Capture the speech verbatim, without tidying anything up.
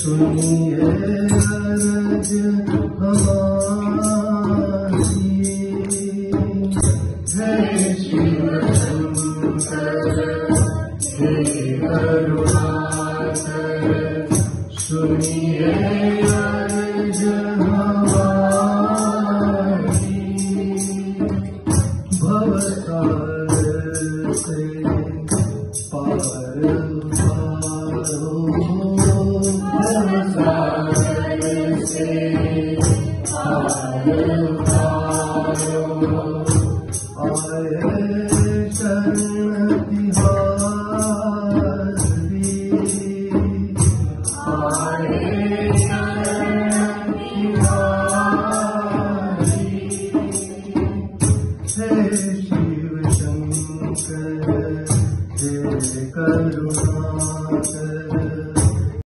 सुनिए अरज हमारी, जय शिवशंकर हे करुणाकर, सुनिए अरज हमारी, भवसागर से पार उतारो, भवसागर से